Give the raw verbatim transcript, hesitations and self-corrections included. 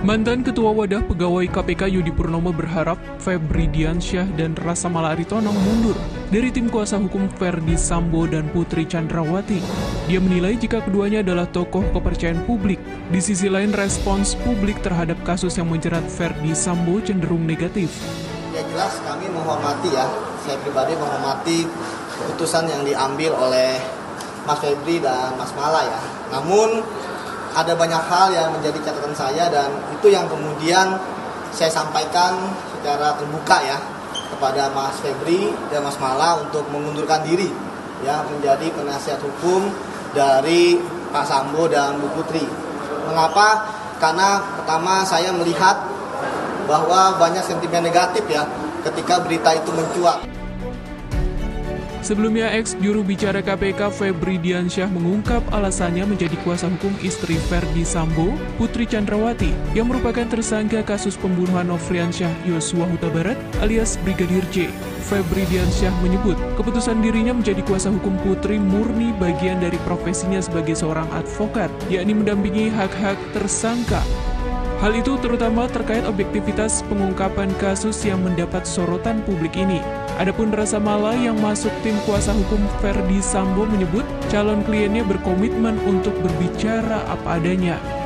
Mantan Ketua Wadah Pegawai K P K Yudi Purnomo berharap Febri Diansyah dan Rasa Mala Aritona mundur dari tim kuasa hukum Ferdi Sambo dan Putri Chandrawati. Dia menilai jika keduanya adalah tokoh kepercayaan publik. Di sisi lain, respons publik terhadap kasus yang menjerat Ferdi Sambo cenderung negatif. Ya jelas kami menghormati ya, saya pribadi menghormati keputusan yang diambil oleh Mas Febri dan Mas Mala ya. Namun ada banyak hal yang menjadi catatan saya dan itu yang kemudian saya sampaikan secara terbuka ya kepada Mas Febri dan Mas Mala untuk mengundurkan diri ya menjadi penasihat hukum dari Pak Sambo dan Bu Putri. Mengapa? Karena pertama saya melihat bahwa banyak sentimen negatif ya ketika berita itu mencuat. Sebelumnya, ex juru bicara K P K Febri Diansyah mengungkap alasannya menjadi kuasa hukum istri Ferdi Sambo, Putri Chandrawati, yang merupakan tersangka kasus pembunuhan Nofriansyah Yosua Huta Barat alias Brigadir J. Febri Diansyah menyebut keputusan dirinya menjadi kuasa hukum Putri murni bagian dari profesinya sebagai seorang advokat, yakni mendampingi hak-hak tersangka. Hal itu terutama terkait objektivitas pengungkapan kasus yang mendapat sorotan publik ini. Adapun Rasa Mala yang masuk tim kuasa hukum Ferdi Sambo menyebut calon kliennya berkomitmen untuk berbicara apa adanya.